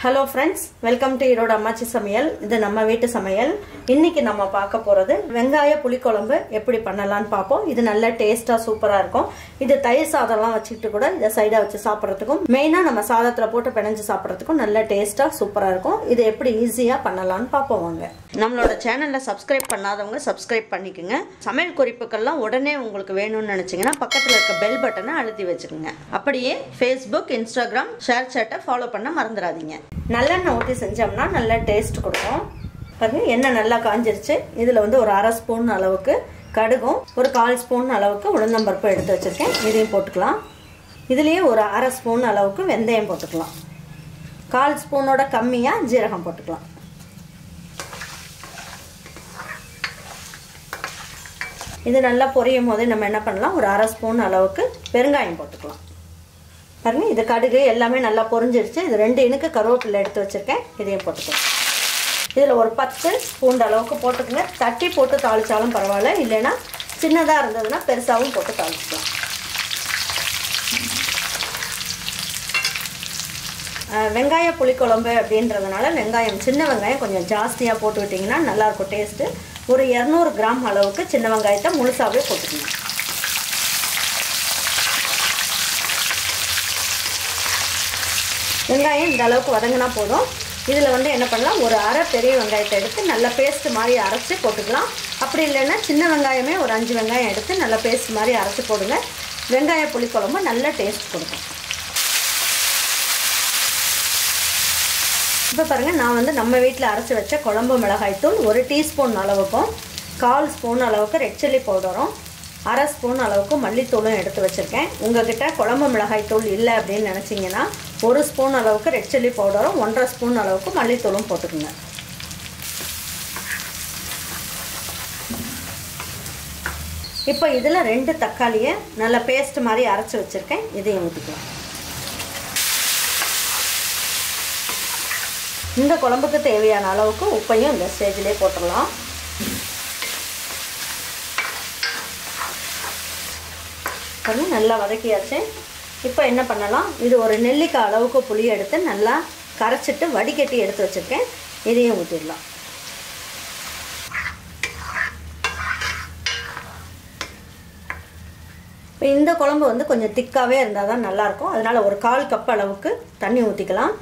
Hello friends, welcome to Iroda Ammachi Samayal. இது நம்ம வீட்டு சமையல். இன்னைக்கு நம்ம பார்க்க போறது வெங்காய புளிக்குழம்பு எப்படி பண்ணலாம்னு பாப்போம். இது நல்ல டேஸ்டா சூப்பரா இருக்கும். இது தயிர் சாதம்லாம் வச்சிட்டு கூட இத சைடா வச்சு சாப்பிடுறதுக்கும் மெயினா நம்ம சாதத்துல போட்டு பிணைஞ்சு சாப்பிடுறதுக்கும் நல்ல டேஸ்டா சூப்பரா இருக்கும். இது எப்படி ஈஸியா பண்ணலாம்னு பாப்போம் வாங்க. நம்மளோட சேனல்ல சப்ஸ்கிரைப் பண்ணாதவங்க சப்ஸ்கிரைப் பண்ணிக்கங்க. சமையல் குறிப்புகள்லாம் உடனே உங்களுக்கு வேணும்னு நினைச்சீங்கன்னா பக்கத்துல இருக்க பெல் பட்டனை அழுத்தி வச்சுக்கோங்க. அப்படியே Facebook, Instagram, ஷேர் சாட்டை ஃபாலோ பண்ண மறந்துடாதீங்க. நல்லெண்ணெய் ஊற்றி செஞ்சோம்னா நல்ல டேஸ்ட் கொடுக்கும். பாருங்க எண்ணெய் நல்லா காஞ்சிருச்சு. இதில் வந்து ஒரு அரை ஸ்பூன் அளவுக்கு கடுகும் ஒரு 1/4 ஸ்பூன் அளவுக்கு உளுந்தம்பருப்பு எடுத்து வச்சுருக்கேன். இதையும் போட்டுக்கலாம். இதுலேயே ஒரு அரை ஸ்பூன் அளவுக்கு வெந்தயம் போட்டுக்கலாம். 1/4 ஸ்பூனோட கம்மியாக ஜீரகம் போட்டுக்கலாம். இது நல்லா பொரியும் போதே நம்ம என்ன பண்ணலாம், ஒரு அரை ஸ்பூன் அளவுக்கு பெருங்காயம் போட்டுக்கலாம். பாருங்க இது கடுகு எல்லாமே நல்லா பொரிஞ்சிருச்சு. இது 2 இனுக்கு கருவேப்பிலை எடுத்து வச்சிருக்கேன். இதையும் போட்டுக்கலாம். இதில் ஒரு 10 பூண்டு அளவுக்கு போட்டுக்கோங்க. தட்டி போட்டு தாளிச்சாலும் பரவாயில்ல, இல்லைன்னா சின்னதாக இருந்ததுன்னா பெருசாகவும் போட்டு தாளிச்சிக்கலாம். வெங்காய புளிக்குழம்பு அப்படின்றதுனால வெங்காயம் சின்ன வெங்காயம் கொஞ்சம் ஜாஸ்தியாக போட்டு விட்டிங்கன்னா நல்லாயிருக்கும் டேஸ்ட்டு. ஒரு 200 கிராம் அளவுக்கு சின்ன வெங்காயத்தை முழுசாகவே போட்டுக்கணும். வெங்காயம் இந்த அளவுக்கு வதங்கினா போதும். இதில் வந்து என்ன பண்ணலாம், ஒரு அரை பெரிய வெங்காயத்தை எடுத்து நல்லா பேஸ்ட் மாதிரி அரைச்சி போட்டுக்கலாம். அப்படி இல்லைன்னா சின்ன வெங்காயமே ஒரு 5 வெங்காயம் எடுத்து நல்லா பேஸ்ட் மாதிரி அரைச்சி போடுங்க. வெங்காய புளிக்குழம்பு நல்ல டேஸ்ட் கொடுக்கும். இப்போ பாருங்கள், நான் வந்து நம்ம வீட்டில் அரைச்சி வச்ச குழம்பு மிளகாய்த்தூள் 1 டீஸ்பூன் அளவுக்கும் 1/4 ஸ்பூன் அளவுக்கு ரெட் சில்லி பவுடரும் 1/2 ஸ்பூன் அளவுக்கு மல்லித்தூளும் எடுத்து வச்சுருக்கேன். உங்கள்கிட்ட குழம்பு மிளகாய் தூள் இல்லை அப்படின்னு நினச்சிங்கன்னா 1 ஸ்பூன் அளவுக்கு ரெட் சில்லி பவுடரும் 1/2 ஸ்பூன் அளவுக்கு மல்லித்தூளும் போட்டுக்குங்க. இப்போ இதில் 2 தக்காளியை நல்லா பேஸ்ட் மாதிரி அரைச்சி வச்சுருக்கேன். இதையும் ஊற்றிக்கலாம். இந்த குழம்புக்கு தேவையான அளவுக்கு உப்பையும் இந்த ஸ்டேஜிலே போட்டுடலாம். பண்ணி நல்லா வதக்கியாச்சு. இப்போ என்ன பண்ணலாம், இது ஒரு நெல்லிக்காய் அளவுக்கு புளி எடுத்து நல்லா கரைச்சிட்டு வடிகட்டி எடுத்து வச்சுருக்கேன். இதையும் ஊற்றிடலாம். இப்போ இந்த குழம்பு வந்து கொஞ்சம் திக்காகவே இருந்தால் தான் நல்லாயிருக்கும். அதனால் ஒரு 1/4 கப் அளவுக்கு தண்ணி ஊற்றிக்கலாம்.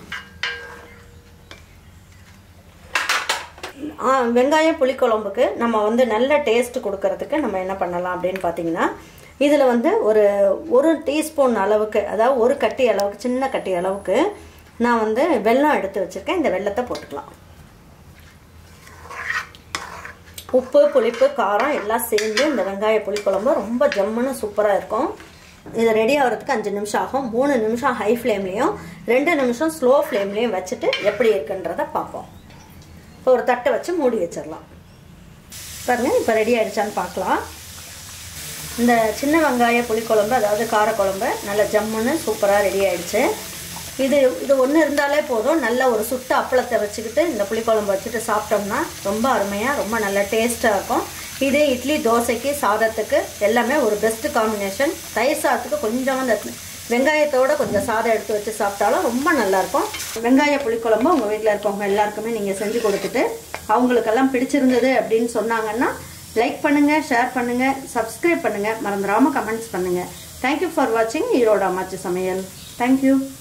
வெங்காய புளிக்குழம்புக்கு நம்ம வந்து நல்ல டேஸ்ட் கொடுக்கறதுக்கு நம்ம என்ன பண்ணலாம் அப்படின்னு பார்த்தீங்கன்னா, இதில் வந்து ஒரு டீஸ்பூன் அளவுக்கு, அதாவது ஒரு கட்டி அளவுக்கு, சின்ன கட்டி அளவுக்கு நான் வந்து வெல்லம் எடுத்து வச்சுருக்கேன். இந்த வெல்லத்தை போட்டுக்கலாம். உப்பு, புளிப்பு, காரம் எல்லாம் சேர்ந்து இந்த வெங்காய புளிக்குழம்பு ரொம்ப ஜம்முன்னு சூப்பராக இருக்கும். இது ரெடி ஆகிறதுக்கு 5 நிமிஷம் ஆகும். 3 நிமிஷம் ஹை ஃப்ளேம்லேயும் 2 நிமிஷம் ஸ்லோ ஃப்ளேம்லேயும் வச்சுட்டு எப்படி இருக்குன்றதை பார்ப்போம். இப்போ ஒரு தட்டை வச்சு மூடி வச்சிடலாம். பாருங்கள் இப்போ ரெடி ஆகிடுச்சான்னு பார்க்கலாம். இந்த சின்ன வெங்காய புளிக்குழம்பு, அதாவது காரக்குழம்பு நல்ல ஜம்முன்னு சூப்பராக ரெடி ஆகிடுச்சு. இது ஒன்று இருந்தாலே போதும். நல்ல ஒரு சுட்ட அப்பளத்தை வச்சுக்கிட்டு இந்த புளிக்குழம்பு வச்சுட்டு சாப்பிட்டோம்னா ரொம்ப அருமையாக, ரொம்ப நல்ல டேஸ்ட்டாக இருக்கும். இது இட்லி, தோசைக்கு, சாதத்துக்கு எல்லாமே ஒரு பெஸ்ட்டு காம்பினேஷன். தயிர் சாதத்துக்கு கொஞ்சம் அந்த வெங்காயத்தோடு கொஞ்சம் சாதம் எடுத்து வச்சு சாப்பிட்டாலும் ரொம்ப நல்லாயிருக்கும். வெங்காய புளிக்குழம்பு உங்கள் வீட்டில் இருக்கவங்க எல்லாருக்குமே நீங்கள் செஞ்சு கொடுத்துட்டு அவங்களுக்கெல்லாம் பிடிச்சிருந்தது அப்படின்னு சொன்னாங்கன்னா லைக் பண்ணுங்கள், ஷேர் பண்ணுங்கள், சப்ஸ்கிரைப் பண்ணுங்கள், மறந்துடாமல் கமெண்ட்ஸ் பண்ணுங்கள். தேங்க்யூ ஃபார் வாட்சிங் ஈரோடு அம்மாச்சி சமையல். தேங்க்யூ.